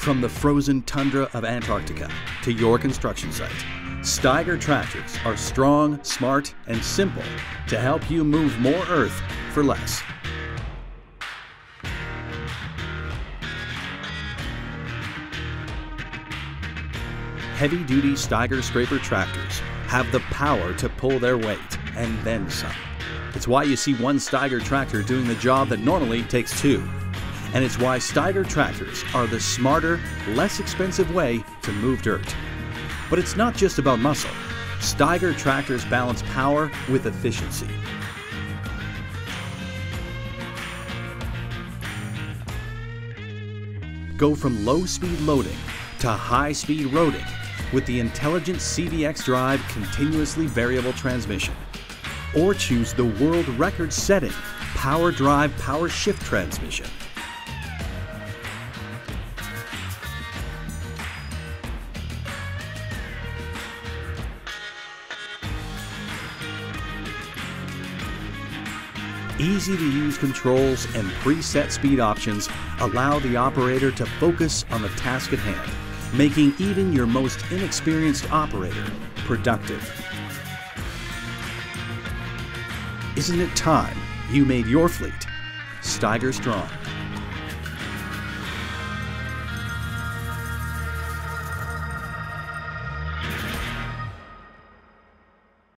From the frozen tundra of Antarctica to your construction site, Steiger tractors are strong, smart, and simple to help you move more earth for less. Heavy-duty Steiger scraper tractors have the power to pull their weight and then some. It's why you see one Steiger tractor doing the job that normally takes two. And it's why Steiger tractors are the smarter, less expensive way to move dirt. But it's not just about muscle. Steiger tractors balance power with efficiency. Go from low-speed loading to high-speed roading with the intelligent CVX Drive continuously variable transmission. Or choose the world record-setting Power Drive Power Shift transmission. Easy-to-use controls and preset speed options allow the operator to focus on the task at hand, making even your most inexperienced operator productive. Isn't it time you made your fleet Steiger strong?